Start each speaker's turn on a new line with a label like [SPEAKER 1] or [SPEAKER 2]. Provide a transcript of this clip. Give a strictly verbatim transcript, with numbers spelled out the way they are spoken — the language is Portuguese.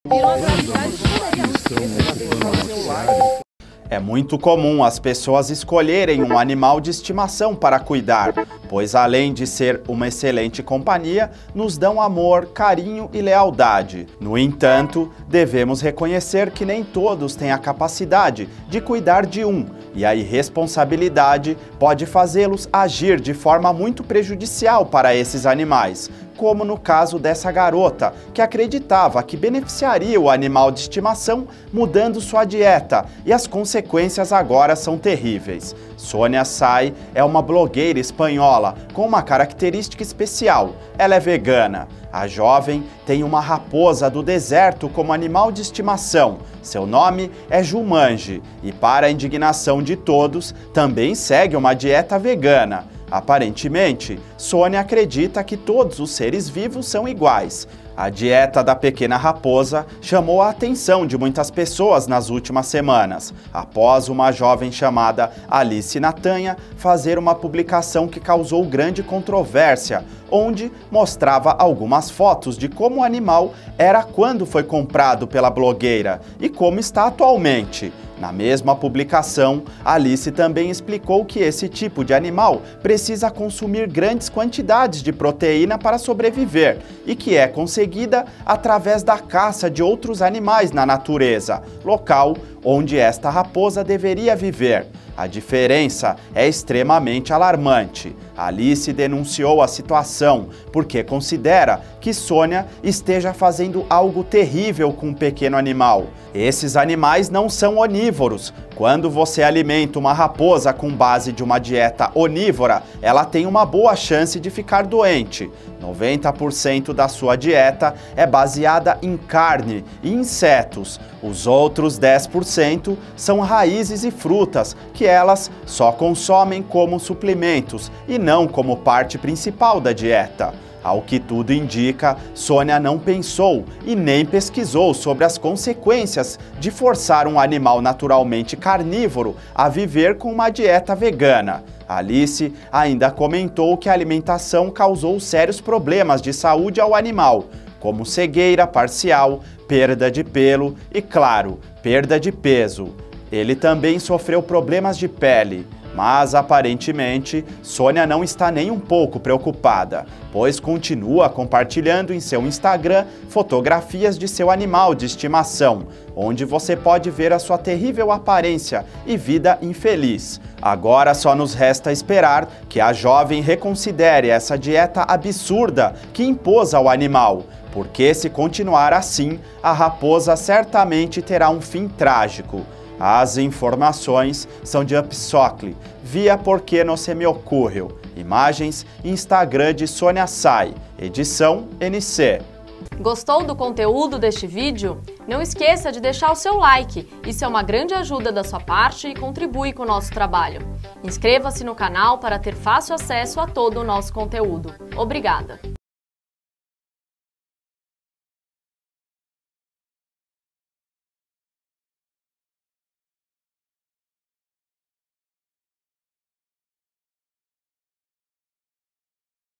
[SPEAKER 1] É muito comum as pessoas escolherem um animal de estimação para cuidar, pois além de ser uma excelente companhia, nos dão amor, carinho e lealdade. No entanto, devemos reconhecer que nem todos têm a capacidade de cuidar de um, e a irresponsabilidade pode fazê-los agir de forma muito prejudicial para esses animais, como no caso dessa garota, que acreditava que beneficiaria o animal de estimação mudando sua dieta, e as consequências agora são terríveis. Sônia Sai é uma blogueira espanhola com uma característica especial: ela é vegana. A jovem tem uma raposa do deserto como animal de estimação. Seu nome é Jumanji e, para a indignação de todos, também segue uma dieta vegana. Aparentemente, Sônia acredita que todos os seres vivos são iguais. A dieta da pequena raposa chamou a atenção de muitas pessoas nas últimas semanas, após uma jovem chamada Alice Natanha fazer uma publicação que causou grande controvérsia, onde mostrava algumas fotos de como o animal era quando foi comprado pela blogueira e como está atualmente. Na mesma publicação, Alice também explicou que esse tipo de animal precisa consumir grandes quantidades de proteína para sobreviver e que é conseguida através da caça de outros animais na natureza, local onde esta raposa deveria viver. A diferença é extremamente alarmante. Alice denunciou a situação porque considera que Sônia esteja fazendo algo terrível com um pequeno animal. Esses animais não são onívoros. Quando você alimenta uma raposa com base de uma dieta onívora, ela tem uma boa chance de ficar doente. noventa por cento da sua dieta é baseada em carne e insetos. Os outros dez por cento são raízes e frutas, que elas só consomem como suplementos e não como parte principal da dieta. Ao que tudo indica, Sônia não pensou e nem pesquisou sobre as consequências de forçar um animal naturalmente carnívoro a viver com uma dieta vegana. Alice ainda comentou que a alimentação causou sérios problemas de saúde ao animal, como cegueira parcial, perda de pelo e, claro, perda de peso. Ele também sofreu problemas de pele. Mas, aparentemente, Sônia não está nem um pouco preocupada, pois continua compartilhando em seu Instagram fotografias de seu animal de estimação, onde você pode ver a sua terrível aparência e vida infeliz. Agora só nos resta esperar que a jovem reconsidere essa dieta absurda que impôs ao animal, porque se continuar assim, a raposa certamente terá um fim trágico. As informações são de Upsocle, via Porque Não Se Me Ocorreu. Imagens, Instagram de Sônia Sai, edição N C.
[SPEAKER 2] Gostou do conteúdo deste vídeo? Não esqueça de deixar o seu like, isso é uma grande ajuda da sua parte e contribui com o nosso trabalho. Inscreva-se no canal para ter fácil acesso a todo o nosso conteúdo. Obrigada!